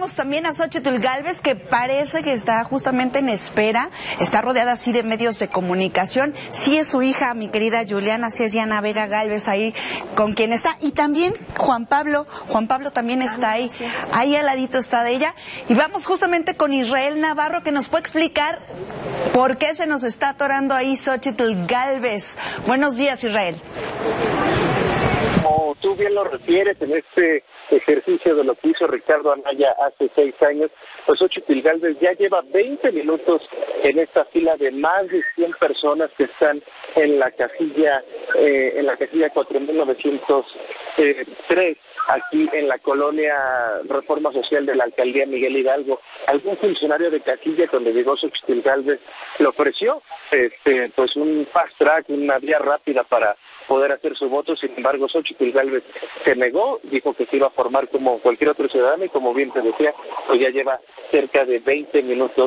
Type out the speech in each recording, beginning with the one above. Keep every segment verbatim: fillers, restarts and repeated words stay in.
tenemos también a Xóchitl Gálvez, que parece que está justamente en espera, está rodeada así de medios de comunicación. Sí es su hija, mi querida Juliana, sí es Diana Vega Gálvez ahí con quien está. Y también Juan Pablo, Juan Pablo también está ahí, ahí al ladito está de ella. Y vamos justamente con Israel Navarro, que nos puede explicar por qué se nos está atorando ahí Xóchitl Gálvez. Buenos días, Israel. Como tú bien lo refieres, en este ejercicio de lo que hizo Ricardo Anaya hace seis años, pues Xóchitl Gálvez ya lleva veinte minutos en esta fila de más de cien personas que están en la casilla, eh, en la casilla cuatro mil novecientos tres, aquí en la colonia Reforma Social de la Alcaldía Miguel Hidalgo. Algún funcionario de casilla donde llegó Xóchitl Gálvez le ofreció este, pues un fast track, una vía rápida para poder hacer su voto. Sin embargo, Xóchitl Gálvez se negó, dijo que se iba a formar como cualquier otro ciudadano y, como bien te decía, pues ya lleva cerca de veinte minutos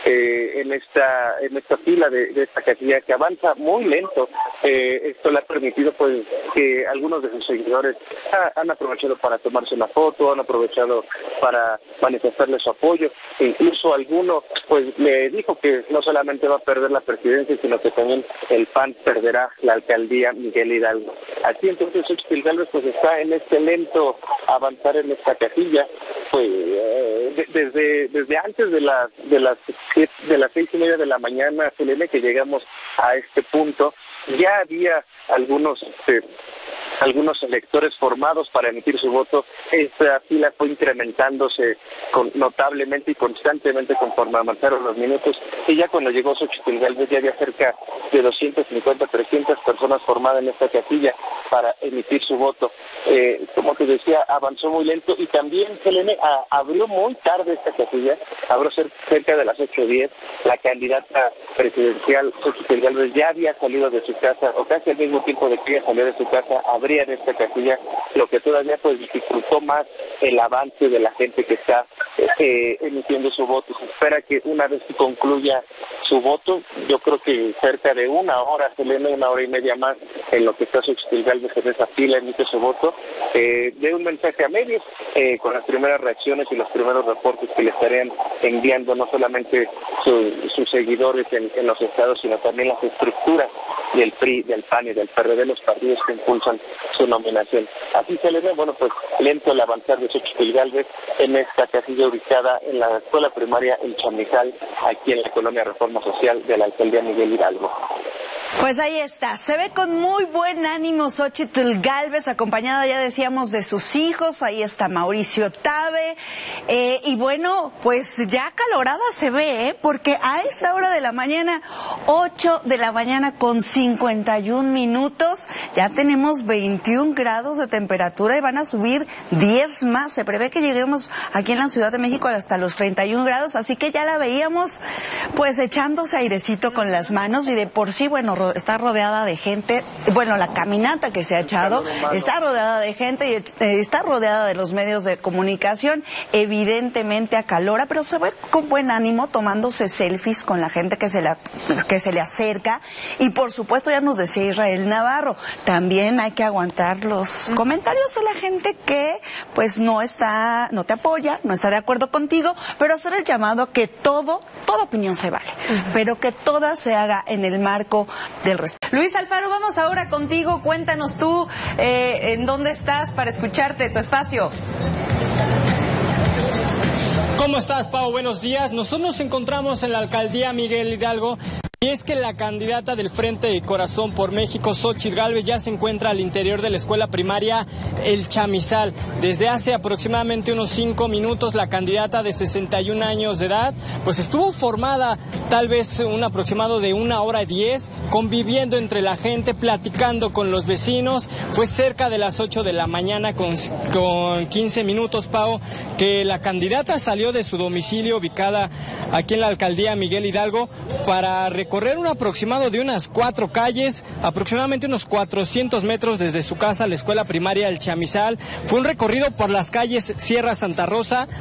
eh, en esta en esta fila de, de esta casilla, que avanza muy lento. Eh, esto le ha permitido pues que algunos de sus seguidores ha, han aprovechado para tomarse una foto, han aprovechado para manifestarle su apoyo, e incluso alguno pues le dijo que no solamente va a perder la presidencia, sino que también el P A N perderá la alcaldía Miguel Hidalgo. Así entonces Xóchitl Gálvez pues está en este lento avanzar en esta casilla, pues eh, de, desde desde antes de las de las de las seis y media de la mañana, Selene, que llegamos a este punto, ya había algunos este, algunos electores formados para emitir su voto. Esta fila fue incrementándose con, notablemente y constantemente conforme avanzaron los minutos, y ya cuando llegó Xóchitl Gálvez ya había cerca de doscientas cincuenta, trescientas personas formadas en esta casilla para emitir su voto. Eh, como te decía, avanzó muy lento, y también Selene a, abrió muy tarde esta casilla, abrió cer cerca de las ocho diez. La candidata presidencial Xóchitl Gálvez ya había salido de su casa, o casi al mismo tiempo de que ella salió de su casa, abría en esta casilla, lo que todavía pues dificultó más el avance de la gente que está eh, emitiendo su voto. Se espera que una vez que concluya su voto, yo creo que cerca de una hora, Selena, una hora y media más, en lo que está Xóchitl Gálvez en esa fila, emite su voto, eh, de un mensaje a medios, eh, con las primeras reacciones y los primeros reportes que le estarían enviando no solamente su, sus seguidores en, en los estados, sino también las estructuras del P R I, del P A N y del P R D, los partidos que impulsan su nominación. Así se le ve, bueno, pues lento el avanzar de Xóchitl Gálvez en esta casilla ubicada en la escuela primaria El Chamizal, aquí en la colonia Reforma Social de la Alcaldía Miguel Hidalgo. Pues ahí está, se ve con muy buen ánimo Xóchitl Gálvez, acompañada, ya decíamos, de sus hijos. Ahí está Mauricio Tabe, eh, y bueno, pues ya acalorada se ve, ¿eh? Porque a esa hora de la mañana, ocho de la mañana con cincuenta y un minutos, ya tenemos veintiún grados de temperatura y van a subir diez más. Se prevé que lleguemos aquí en la Ciudad de México hasta los treinta y un grados, así que ya la veíamos pues echándose airecito con las manos, y de por sí, bueno, está rodeada de gente. Bueno, la caminata que se ha echado está rodeada de gente y está rodeada de los medios de comunicación. Evidentemente acalora, pero se ve con buen ánimo tomándose selfies con la gente que se, la, que se le acerca. Y por supuesto, ya nos decía Israel Navarro, también hay que aguantar los comentarios de la gente que pues no está, no te apoya, no está de acuerdo contigo, pero hacer el llamado a que todo, toda opinión se vale, pero que toda se haga en el marco del respeto. Luis Alfaro, vamos ahora contigo. Cuéntanos tú eh, en dónde estás para escucharte, tu espacio. ¿Cómo estás, Pau? Buenos días. Nosotros nos encontramos en la alcaldía Miguel Hidalgo. Y es que la candidata del Frente de Corazón por México, Xóchitl Gálvez, ya se encuentra al interior de la escuela primaria El Chamizal. Desde hace aproximadamente unos cinco minutos, la candidata de sesenta y un años de edad, pues estuvo formada tal vez un aproximado de una hora diez, conviviendo entre la gente, platicando con los vecinos. Fue cerca de las ocho de la mañana con, con quince minutos, Pau, que la candidata salió de su domicilio ubicada aquí en la alcaldía Miguel Hidalgo para recorrer un aproximado de unas cuatro calles, aproximadamente unos cuatrocientos metros desde su casa a la escuela primaria El Chamizal. Fue un recorrido por las calles Sierra Santa Rosa,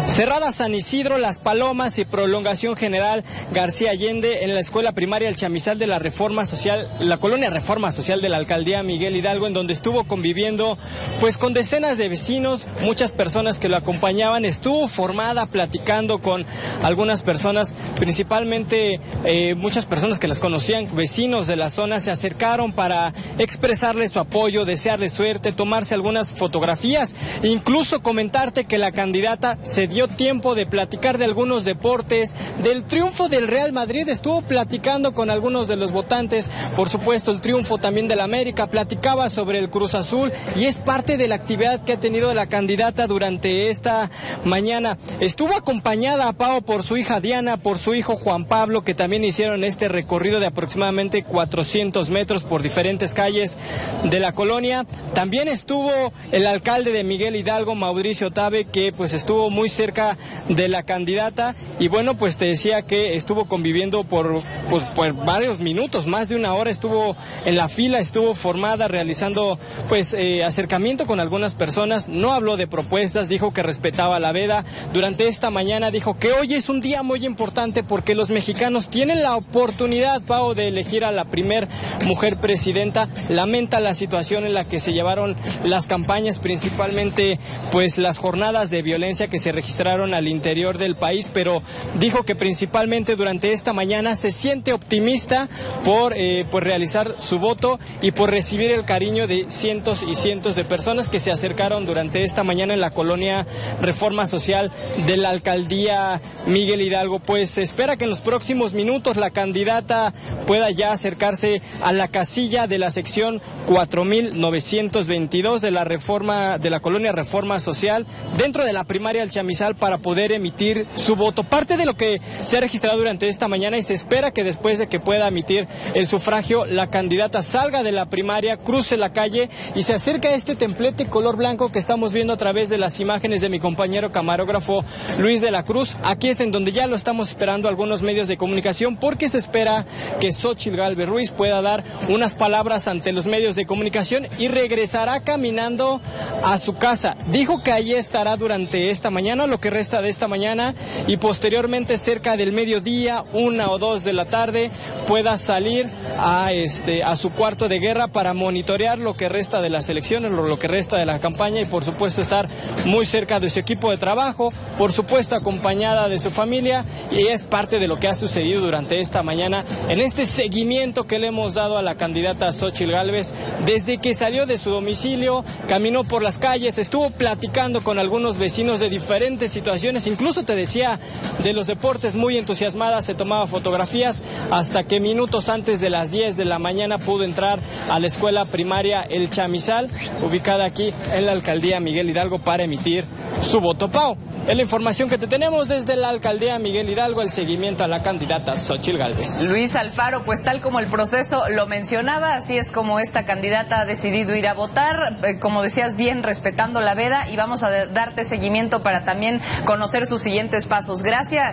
Cerrada San Isidro, Las Palomas y Prolongación General García Allende en la escuela primaria El Chamizal de la Reforma Social, la colonia Reforma Social de la alcaldía Miguel Hidalgo, en donde estuvo conviviendo pues con decenas de vecinos, muchas personas que lo acompañaban. Estuvo formada platicando con algunas personas, principalmente eh, muchas personas que las conocían, vecinos de la zona, se acercaron para expresarle su apoyo, desearle suerte, tomarse algunas fotografías, incluso comentarte que la candidata se dio tiempo de platicar de algunos deportes, del triunfo del Real Madrid, estuvo platicando con algunos de los votantes, por supuesto el triunfo también del América, platicaba sobre el Cruz Azul y es parte de la actividad que ha tenido la candidata durante esta mañana. Estuvo acompañada, Pao, por su hija Diana, por su hijo Juan Pablo, que también hicieron este recorrido de aproximadamente cuatrocientos metros por diferentes calles de la colonia. También estuvo el alcalde de Miguel Hidalgo, Mauricio Tabe, que pues estuvo muy cerca de la candidata y bueno, pues te decía que estuvo conviviendo por, pues, por varios minutos, más de una hora estuvo en la fila, estuvo formada realizando pues eh, acercamiento con algunas personas, no habló de propuestas, dijo que respetaba la veda. Durante esta mañana dijo que hoy es un día muy importante porque los mexicanos tienen la oportunidad, Pao, de elegir a la primer mujer presidenta. Lamenta la situación en la que se llevaron las campañas, principalmente pues las jornadas de violencia que se registraron al interior del país, pero dijo que principalmente durante esta mañana se siente optimista por eh, pues realizar su voto y por recibir el cariño de cientos y cientos de personas que se acercaron durante esta mañana en la colonia Reforma Social de la alcaldía Miguel Hidalgo. Pues se espera que en los próximos minutos la candidata pueda ya acercarse a la casilla de la sección cuatro mil novecientos veintidós de la reforma de la colonia Reforma Social dentro de la primaria El Chamizal para poder emitir su voto. Parte de lo que se ha registrado durante esta mañana, y se espera que después de que pueda emitir el sufragio, la candidata salga de la primaria, cruce la calle y se acerque a este templete color blanco que estamos viendo a través de las imágenes de mi compañero camarógrafo Luis de la Cruz. Aquí es en donde ya lo estamos esperando algunos medios de comunicación, porque se espera que Xóchitl Gálvez Ruiz pueda dar unas palabras ante los medios de comunicación y regresará caminando a su casa. Dijo que allí estará durante esta mañana, lo que resta de esta mañana, y posteriormente cerca del mediodía, una o dos de la tarde, pueda salir a este a su cuarto de guerra para monitorear lo que resta de las elecciones, lo, lo que resta de la campaña, y por supuesto estar muy cerca de su equipo de trabajo, por supuesto acompañada de su familia, y es parte de lo que ha sucedido durante esta mañana en este seguimiento que le hemos dado a la candidata Xóchitl Gálvez desde que salió de su domicilio, caminó por las calles, estuvo platicando con algunos vecinos de diferentes situaciones, incluso te decía de los deportes, muy entusiasmada, se tomaba fotografías, hasta que minutos antes de las diez de la mañana pudo entrar a la escuela primaria El Chamizal, ubicada aquí en la alcaldía Miguel Hidalgo, para emitir su voto. Pau, es la información que te tenemos desde la alcaldía Miguel Hidalgo, el seguimiento a la candidata Xóchitl Gálvez. Luis Alfaro, pues tal como el proceso lo mencionaba, así es como esta candidata ha decidido ir a votar, eh, como decías bien, respetando la veda, y vamos a darte seguimiento para también conocer sus siguientes pasos. Gracias.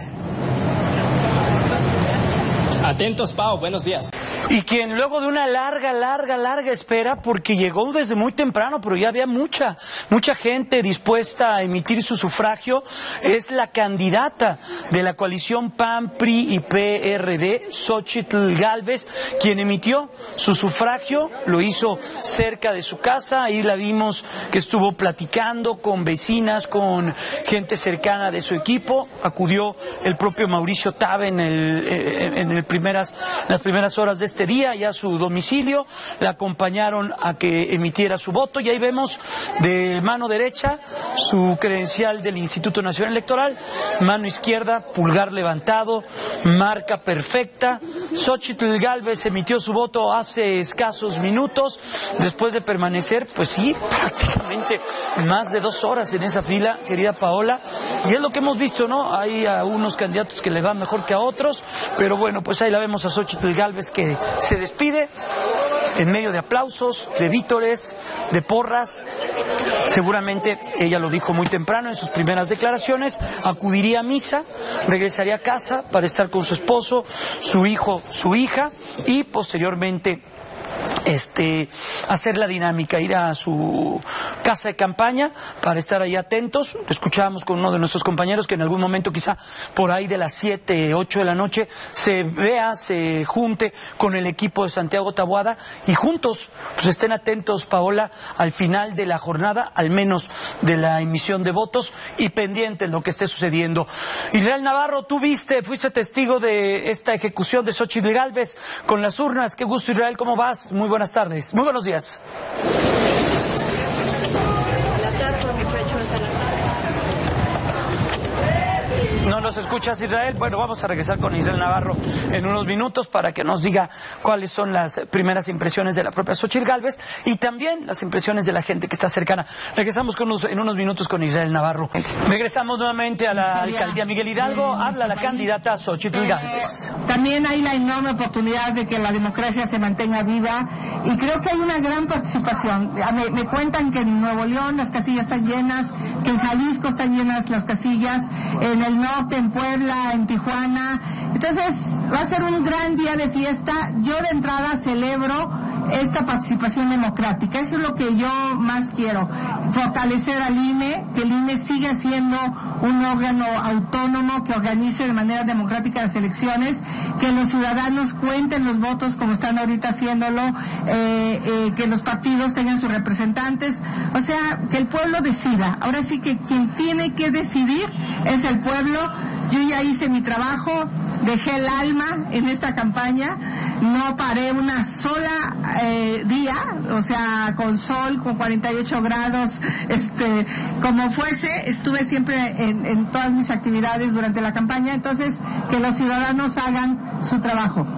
Atentos, Pau, buenos días. Y quien luego de una larga, larga, larga espera, porque llegó desde muy temprano, pero ya había mucha, mucha gente dispuesta a emitir su sufragio, es la candidata de la coalición P A N, P R I y P R D, Xóchitl Gálvez, quien emitió su sufragio, lo hizo cerca de su casa, ahí la vimos que estuvo platicando con vecinas, con gente cercana de su equipo, acudió el propio Mauricio Tabe en, el, en el primeras, las primeras horas de este día ya a su domicilio, la acompañaron a que emitiera su voto, y ahí vemos de mano derecha su credencial del Instituto Nacional Electoral, mano izquierda, pulgar levantado, marca perfecta. Xóchitl Gálvez emitió su voto hace escasos minutos, después de permanecer, pues sí, prácticamente más de dos horas en esa fila, querida Paola, y es lo que hemos visto, ¿no? Hay a unos candidatos que le van mejor que a otros, pero bueno, pues ahí la vemos a Xóchitl Gálvez que se despide en medio de aplausos, de vítores, de porras. Seguramente, ella lo dijo muy temprano en sus primeras declaraciones, acudiría a misa, regresaría a casa para estar con su esposo, su hijo, su hija, y posteriormente este, hacer la dinámica, ir a su casa de campaña para estar ahí atentos. Escuchábamos con uno de nuestros compañeros que en algún momento, quizá por ahí de las siete, ocho de la noche, se vea, se junte con el equipo de Santiago Taboada y juntos pues estén atentos, Paola, al final de la jornada, al menos de la emisión de votos, y pendientes de lo que esté sucediendo. Israel Navarro, tú viste, fuiste testigo de esta ejecución de Xóchitl Gálvez con las urnas. Qué gusto, Israel, ¿cómo vas? Muy buenas tardes, muy buenos días. ¿No nos escuchas, Israel? Bueno, vamos a regresar con Israel Navarro en unos minutos para que nos diga cuáles son las primeras impresiones de la propia Xóchitl Gálvez y también las impresiones de la gente que está cercana. Regresamos con unos, en unos minutos con Israel Navarro. Regresamos nuevamente a la alcaldía Miguel Hidalgo. Habla la candidata Xóchitl Gálvez. También hay la enorme oportunidad de que la democracia se mantenga viva y creo que hay una gran participación. Me, me cuentan que en Nuevo León las casillas están llenas, que en Jalisco están llenas las casillas, en el norte, en Puebla, en Tijuana. Entonces va a ser un gran día de fiesta. Yo de entrada celebro esta participación democrática. Eso es lo que yo más quiero, fortalecer al I N E, que el I N E siga siendo un órgano autónomo que organice de manera democrática las elecciones, que los ciudadanos cuenten los votos como están ahorita haciéndolo, eh, eh, que los partidos tengan sus representantes, o sea, que el pueblo decida. Ahora sí que quien tiene que decidir es el pueblo. Yo ya hice mi trabajo, dejé el alma en esta campaña, no paré una sola eh, día, o sea, con sol, con cuarenta y ocho grados, este, como fuese, estuve siempre en, en todas mis actividades durante la campaña. Entonces, que los ciudadanos hagan su trabajo.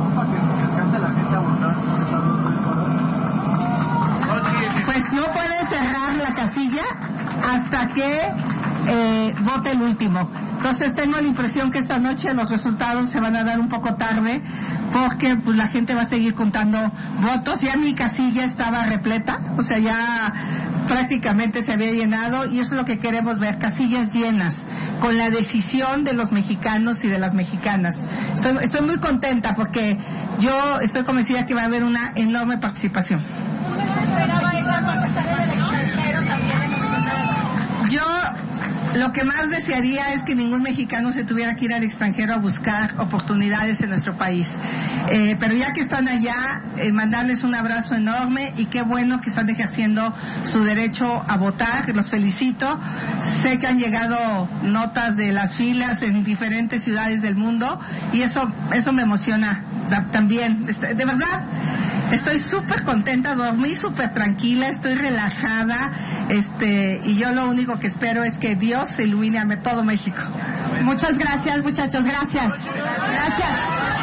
Pues no pueden cerrar la casilla hasta que eh, vote el último. Entonces tengo la impresión que esta noche los resultados se van a dar un poco tarde porque pues la gente va a seguir contando votos. Ya mi casilla estaba repleta, o sea, ya prácticamente se había llenado y eso es lo que queremos ver, casillas llenas, con la decisión de los mexicanos y de las mexicanas. Estoy, estoy muy contenta porque yo estoy convencida que va a haber una enorme participación. Yo lo que más desearía es que ningún mexicano se tuviera que ir al extranjero a buscar oportunidades en nuestro país. Eh, pero ya que están allá, eh, mandarles un abrazo enorme y qué bueno que están ejerciendo su derecho a votar. Los felicito. Sé que han llegado notas de las filas en diferentes ciudades del mundo y eso, eso me emociona también. De verdad, estoy súper contenta, dormí súper tranquila, estoy relajada, este, y yo lo único que espero es que Dios ilumine a todo México. Muchas gracias, muchachos, gracias. Gracias.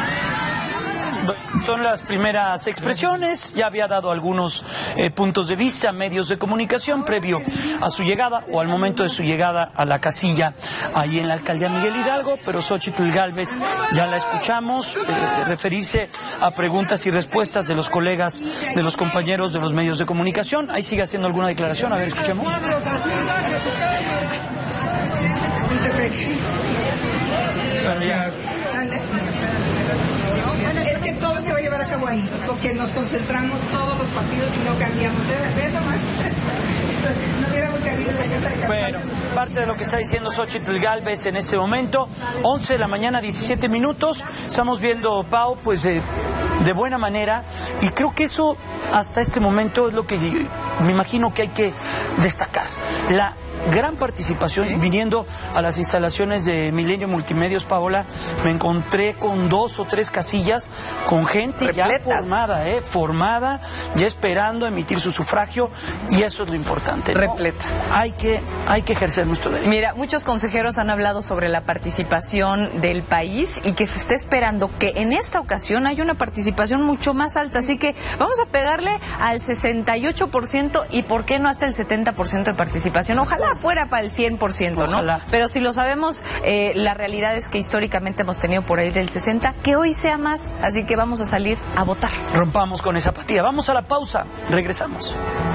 Son las primeras expresiones, ya había dado algunos eh, puntos de vista a medios de comunicación previo a su llegada o al momento de su llegada a la casilla ahí en la alcaldía Miguel Hidalgo, pero Xóchitl Gálvez ya la escuchamos eh, referirse a preguntas y respuestas de los colegas, de los compañeros de los medios de comunicación. Ahí sigue haciendo alguna declaración, a ver, escuchemos. Es que todo se va a llevar a cabo ahí, porque nos concentramos todos los partidos y no cambiamos. ¿De eso más? No hubiéramos cambiado la casa de campaña. Bueno, parte de lo que está diciendo Xóchitl Gálvez en este momento, once de la mañana, diecisiete minutos, estamos viendo, Pau, pues eh, de buena manera, y creo que eso hasta este momento es lo que me imagino que hay que destacar, la gran participación. ¿Sí? Viniendo a las instalaciones de Milenio Multimedios, Paola, me encontré con dos o tres casillas con gente repletas, ya formada, eh, formada, ya esperando emitir su sufragio, y eso es lo importante, ¿no? Repletas. Hay que, hay que ejercer nuestro derecho. Mira, muchos consejeros han hablado sobre la participación del país y que se está esperando que en esta ocasión haya una participación mucho más alta, así que vamos a pegarle al sesenta y ocho por ciento y por qué no hasta el setenta por ciento de participación. Ojalá fuera para el cien por ciento, ¿no? Ojalá. Pero si lo sabemos, eh, la realidad es que históricamente hemos tenido por ahí del sesenta, que hoy sea más, así que vamos a salir a votar. Rompamos con esa apatía. Vamos a la pausa, regresamos.